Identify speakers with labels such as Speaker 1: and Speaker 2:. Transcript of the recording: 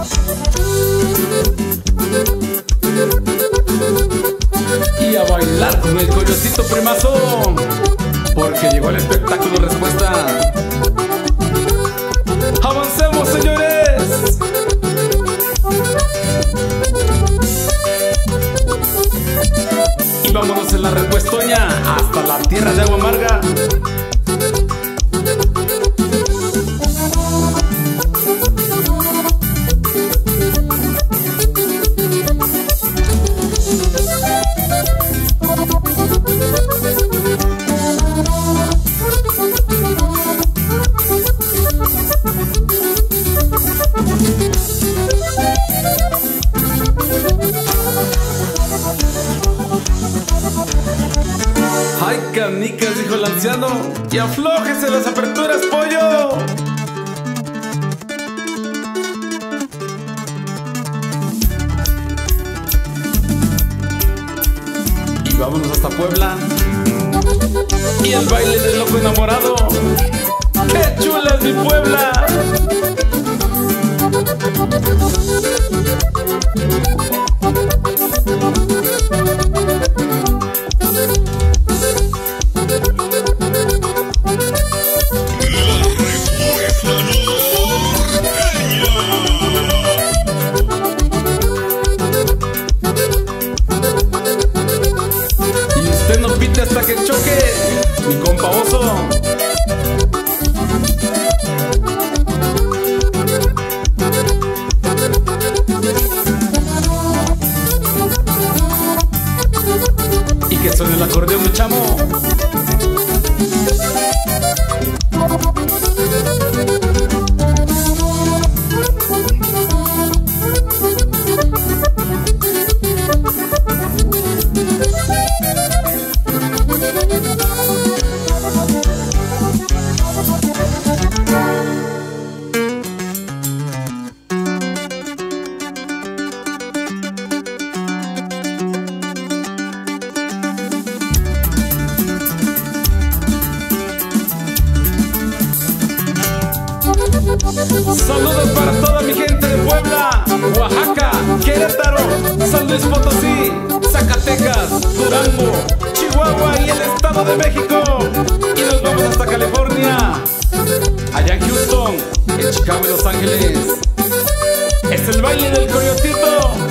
Speaker 1: Y a bailar con el coyotito primazo, porque llegó el espectáculo respuesta. ¡Avancemos, señores! Y vámonos en la respuestoña hasta la tierra de agua amarga. ¡Ay, canicas! Dijo el anciano, y aflójese las aperturas, pollo. Y vámonos hasta Puebla, y el baile del loco enamorado. ¡Qué chula es mi Puebla! No pite hasta que choque, mi compa oso. Y que suene el acordeón, mi chamo. Saludos para toda mi gente de Puebla, Oaxaca, Querétaro, San Luis Potosí, Zacatecas, Durango, Chihuahua y el Estado de México. Y nos vamos hasta California, allá en Houston, en Chicago y Los Ángeles. Es el baile del coyotito.